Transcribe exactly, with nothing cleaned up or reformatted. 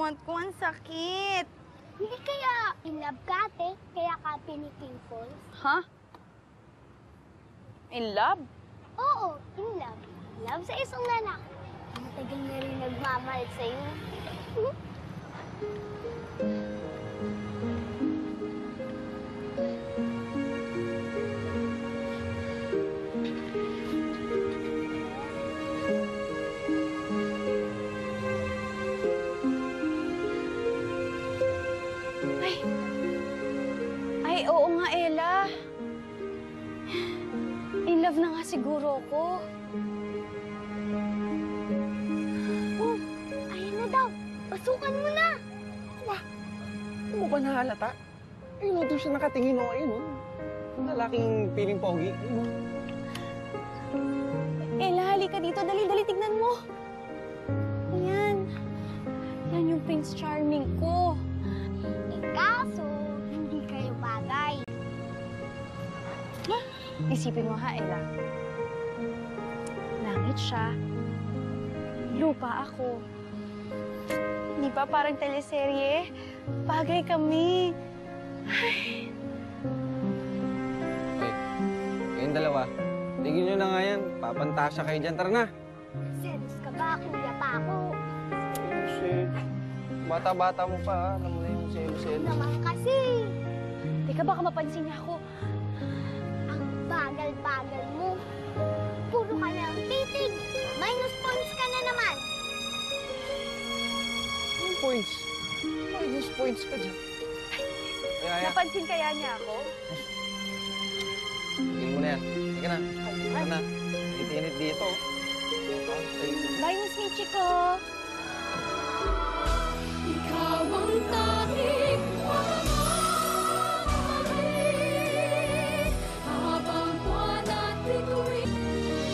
naman ko. Ang sakit. Hindi kaya in love ka, ate? Kaya ka pinipimples? Ha? In love? Oo, in love. Love sa isang lalaki. Matagal na rin nagmamahal sa'yo. Ay. Ay, oo nga, Ella. In love na nga siguro ako. Oh, ayun na daw. Pasukan mo na. Ba? Hindi mo ba nahalata? Ayun o, doon siya nakatingin o. Ayun o. Yung lalaking piling pogi. Ayun o. Ella, halika dito. Dali, dali, tignan mo. Ayan. Yan yung Prince Charming ko. Eh, kaso, hindi kayo bagay. Isipin mo ha, Ella. Langit siya. Lupa ako. Di ba parang teleserye? Bagay kami. Ay. Okay. Kayong dalawa. Tigil nyo na nga yan. Papantasya kayo dyan. Tara na. Selos ka ba? Kuya pa ako. Shit. Bata-bata mo pa, ha? Alam mo na yung selo-selo. Naman kasi. Teka, baka mapansin niya ako. Ang bagal-bagal mo. Puro ka na ang titig. Minus points ka na naman. Anong points? Minus points ka dyan. Ay, ay, ay. Napansin kaya niya ako? Tigil mo na yan. Sige na. Tara na. Init-init dito. Bye, Miss Michiko.